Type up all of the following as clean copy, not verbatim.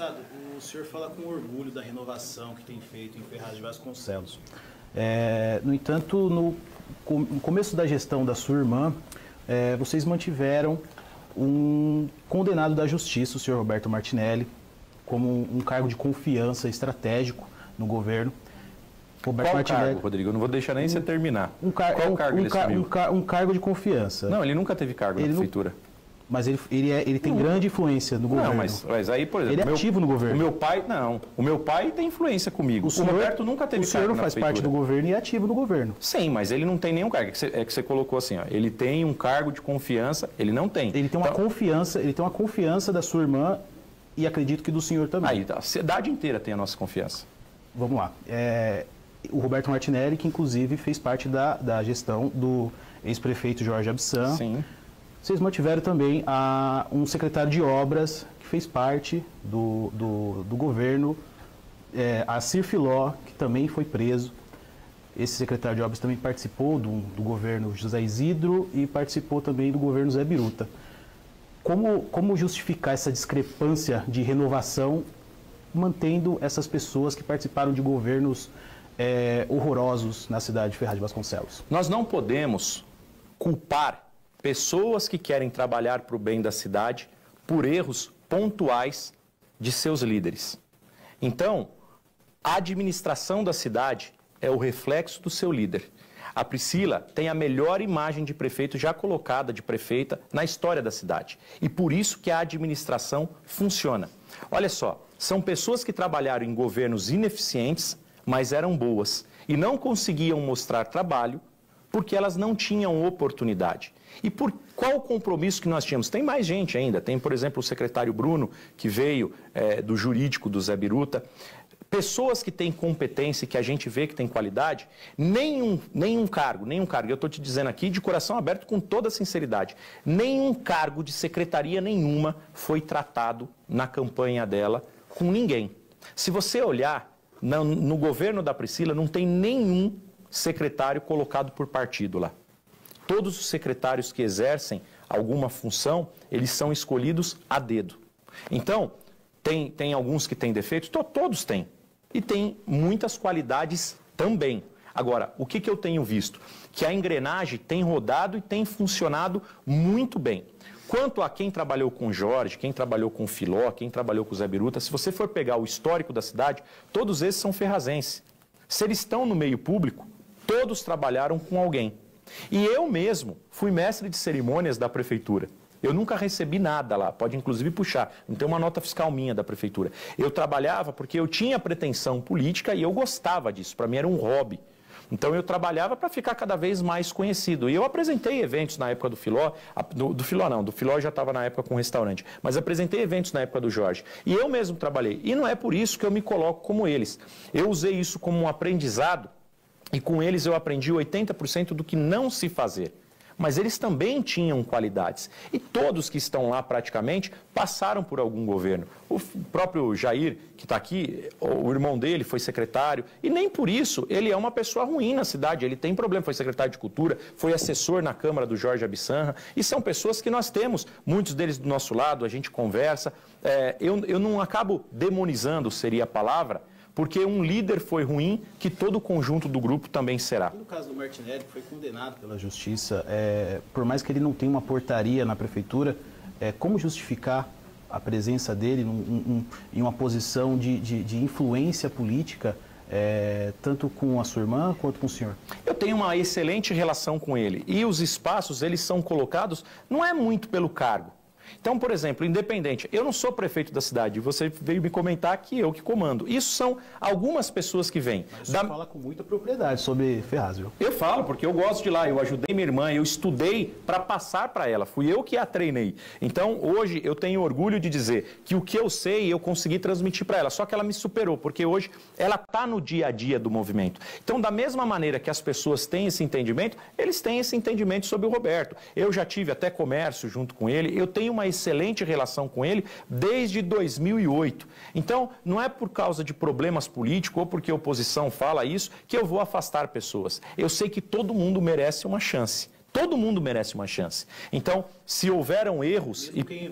Deputado, o senhor fala com orgulho da renovação que tem feito em Ferraz de Vasconcelos. No entanto, no começo da gestão da sua irmã, vocês mantiveram um condenado da justiça, o senhor Roberto Martinelli, como um cargo de confiança estratégico no governo. Qual cargo, Rodrigo? Eu não vou deixar nem você terminar. Qual cargo ele assumiu? Um cargo de confiança. Não, ele nunca teve cargo na prefeitura. Mas ele tem grande influência no governo. Não, mas aí, por exemplo... Ele é ativo no governo. O meu pai, não. O meu pai tem influência comigo. O Roberto nunca teve cargo na prefeitura. O senhor não faz parte do governo e é ativo no governo. Sim, mas ele não tem nenhum cargo. É que você colocou assim, ó. Ele tem um cargo de confiança, ele não tem. Ele tem uma confiança da sua irmã e acredito que do senhor também. Aí, a cidade inteira tem a nossa confiança. Vamos lá. O Roberto Martinelli, que inclusive fez parte da gestão do ex-prefeito Jorge Abissan. Sim. Vocês mantiveram também um secretário de obras que fez parte do governo, a Cir Filó, que também foi preso. Esse secretário de obras também participou do governo José Isidro e participou também do governo Zé Biruta. Como justificar essa discrepância de renovação, mantendo essas pessoas que participaram de governos horrorosos na cidade de Ferraz de Vasconcelos? Nós não podemos culpar pessoas que querem trabalhar para o bem da cidade por erros pontuais de seus líderes. Então, a administração da cidade é o reflexo do seu líder. A Priscila tem a melhor imagem de prefeito já colocada de prefeita na história da cidade. E por isso que a administração funciona. Olha só, são pessoas que trabalharam em governos ineficientes, mas eram boas e não conseguiam mostrar trabalho porque elas não tinham oportunidade. E por qual o compromisso que nós tínhamos? Tem mais gente ainda. Tem, por exemplo, o secretário Bruno, que veio do jurídico do Zé Biruta. Pessoas que têm competência e que a gente vê que tem qualidade, nenhum cargo, eu estou te dizendo aqui de coração aberto com toda sinceridade, nenhum cargo de secretaria nenhuma foi tratado na campanha dela com ninguém. Se você olhar, no governo da Priscila não tem nenhum secretário colocado por partido lá. Todos os secretários que exercem alguma função, eles são escolhidos a dedo. Então, tem alguns que têm defeitos? Todos têm. E tem muitas qualidades também. Agora, o que eu tenho visto? Que a engrenagem tem rodado e tem funcionado muito bem. Quanto a quem trabalhou com Jorge, quem trabalhou com Filó, quem trabalhou com Zé Biruta, se você for pegar o histórico da cidade, todos esses são ferrazenses. Se eles estão no meio público, todos trabalharam com alguém. E eu mesmo fui mestre de cerimônias da prefeitura. Eu nunca recebi nada lá, pode inclusive puxar, não tem uma nota fiscal minha da prefeitura. Eu trabalhava porque eu tinha pretensão política e eu gostava disso, para mim era um hobby. Então eu trabalhava para ficar cada vez mais conhecido. E eu apresentei eventos na época do Filó, do Filó já estava na época com restaurante, mas apresentei eventos na época do Jorge. E eu mesmo trabalhei. E não é por isso que eu me coloco como eles. Eu usei isso como um aprendizado e com eles eu aprendi 80% do que não se fazer. Mas eles também tinham qualidades. E todos que estão lá praticamente passaram por algum governo. O próprio Jair, que está aqui, o irmão dele foi secretário, e nem por isso ele é uma pessoa ruim na cidade. Ele tem problema, foi secretário de Cultura, foi assessor na Câmara do Jorge Abissan, e são pessoas que nós temos, muitos deles do nosso lado, a gente conversa. Eu não acabo demonizando, seria a palavra, porque um líder foi ruim, que todo o conjunto do grupo também será. No caso do Martinelli, que foi condenado pela Justiça, por mais que ele não tenha uma portaria na Prefeitura, como justificar a presença dele em uma posição de influência política, tanto com a sua irmã quanto com o senhor? Eu tenho uma excelente relação com ele. E os espaços, eles são colocados, não é muito pelo cargo. Então, por exemplo, independente, eu não sou prefeito da cidade, você veio me comentar que eu que comando. Isso são algumas pessoas que vêm. Mas você fala com muita propriedade sobre Ferraz, viu? Eu falo, porque eu gosto de lá, eu ajudei minha irmã, eu estudei para passar para ela, fui eu que a treinei. Então, hoje, eu tenho orgulho de dizer que o que eu sei, eu consegui transmitir para ela, só que ela me superou, porque hoje ela está no dia a dia do movimento. Então, da mesma maneira que as pessoas têm esse entendimento, eles têm esse entendimento sobre o Roberto. Eu já tive até comércio junto com ele, eu tenho uma excelente relação com ele desde 2008. Então, não é por causa de problemas políticos ou porque a oposição fala isso que eu vou afastar pessoas. Eu sei que todo mundo merece uma chance. Todo mundo merece uma chance. Então, se houveram erros... Mesmo quem errou.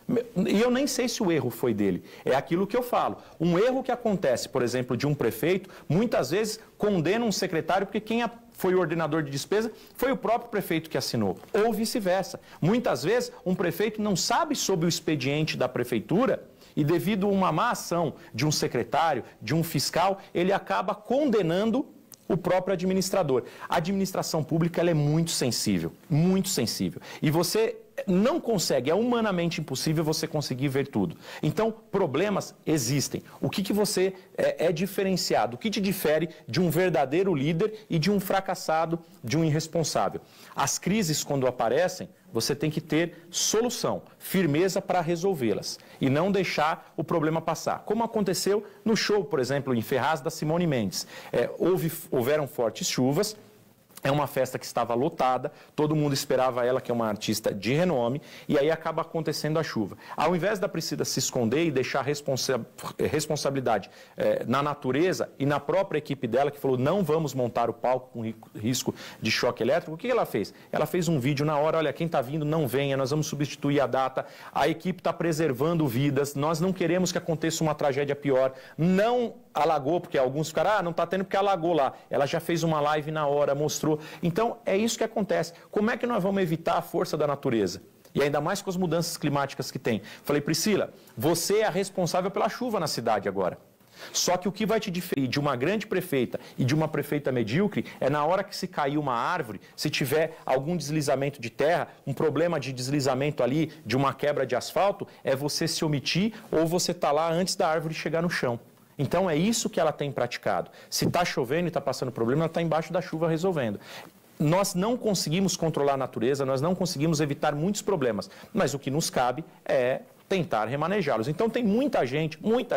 E eu nem sei se o erro foi dele. É aquilo que eu falo. Um erro que acontece, por exemplo, de um prefeito, muitas vezes condena um secretário porque quem foi o ordenador de despesa foi o próprio prefeito que assinou. Ou vice-versa. Muitas vezes, um prefeito não sabe sobre o expediente da prefeitura e, devido a uma má ação de um secretário, de um fiscal, ele acaba condenando o próprio administrador. A administração pública ela é muito sensível, muito sensível. E você não consegue, é humanamente impossível você conseguir ver tudo. Então, problemas existem. O que você é diferenciado? O que te difere de um verdadeiro líder e de um fracassado, de um irresponsável? As crises, quando aparecem, você tem que ter solução, firmeza para resolvê-las e não deixar o problema passar. Como aconteceu no show, por exemplo, em Ferraz da Simone Mendes. Houveram fortes chuvas. É uma festa que estava lotada, todo mundo esperava ela, que é uma artista de renome, e aí acaba acontecendo a chuva. Ao invés da Priscila se esconder e deixar responsabilidade na natureza e na própria equipe dela, que falou, não vamos montar o palco com risco de choque elétrico, o que ela fez? Ela fez um vídeo na hora, olha, quem está vindo não venha, nós vamos substituir a data, a equipe está preservando vidas, nós não queremos que aconteça uma tragédia pior, não alagou, porque alguns ficaram, não está tendo porque alagou lá. Ela já fez uma live na hora, mostrou. Então, é isso que acontece. Como é que nós vamos evitar a força da natureza? E ainda mais com as mudanças climáticas que tem. Falei, Priscila, você é a responsável pela chuva na cidade agora. Só que o que vai te diferir de uma grande prefeita e de uma prefeita medíocre é na hora que se cair uma árvore, se tiver algum deslizamento de terra, um problema de deslizamento ali, de uma quebra de asfalto, é você se omitir ou você tá lá antes da árvore chegar no chão. Então é isso que ela tem praticado. Se está chovendo e está passando problema, ela está embaixo da chuva resolvendo. Nós não conseguimos controlar a natureza, nós não conseguimos evitar muitos problemas, mas o que nos cabe é tentar remanejá-los. Então tem muita gente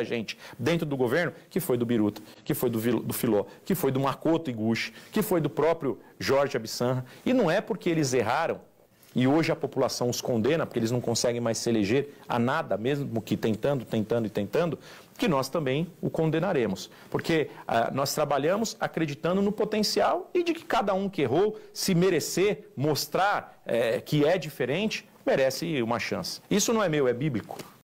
dentro do governo que foi do Biruta, que foi do Filó, que foi do Makoto Iguchi, que foi do próprio Jorge Abissanra. E não é porque eles erraram e hoje a população os condena, porque eles não conseguem mais se eleger a nada, mesmo que tentando, que nós também o condenaremos. Porque nós trabalhamos acreditando no potencial e de que cada um que errou, se merecer mostrar que é diferente, merece uma chance. Isso não é meu, é bíblico.